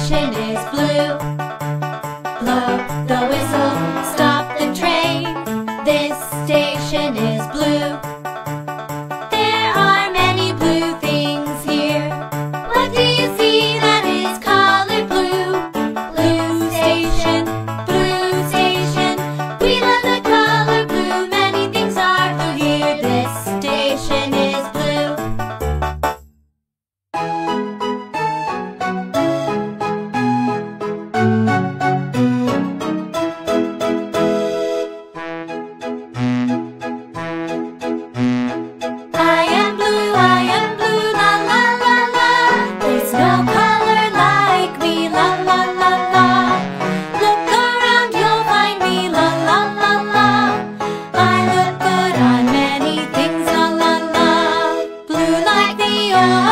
station is blue. Blow the whistle, stop the train. This station is blue. There are many blue things here. What do you see that is colored blue? Blue station, blue station. We love the color blue. Many things are blue here. This station is blue. I am blue, la la la la. There's no color like me, la la la la. Look around, you'll find me, la la la la. I look good on many things, la la la. Blue like the